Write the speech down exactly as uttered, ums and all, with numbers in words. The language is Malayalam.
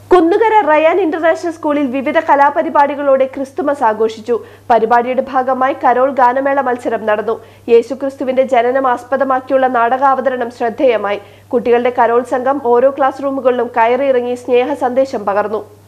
കുന്നുകര റയാൻ ഇന്റർനാഷണൽ സ്കൂളിൽ വിവിധ കലാപരിപാടികളോടെ ക്രിസ്തുമസ് ആഘോഷിച്ചു. പരിപാടിയുടെ ഭാഗമായി കരോൾ ഗാനമേള മത്സരം നടന്നു. യേശുക്രിസ്തുവിന്റെ ജനനം ആസ്പദമാക്കിയുള്ള നാടകാവതരണം ശ്രദ്ധേയമായി. കുട്ടികളുടെ കരോൾ സംഘം ഓരോ ക്ലാസ് റൂമുകളിലും കയറിയിറങ്ങി സ്നേഹ സന്ദേശം പകർന്നു.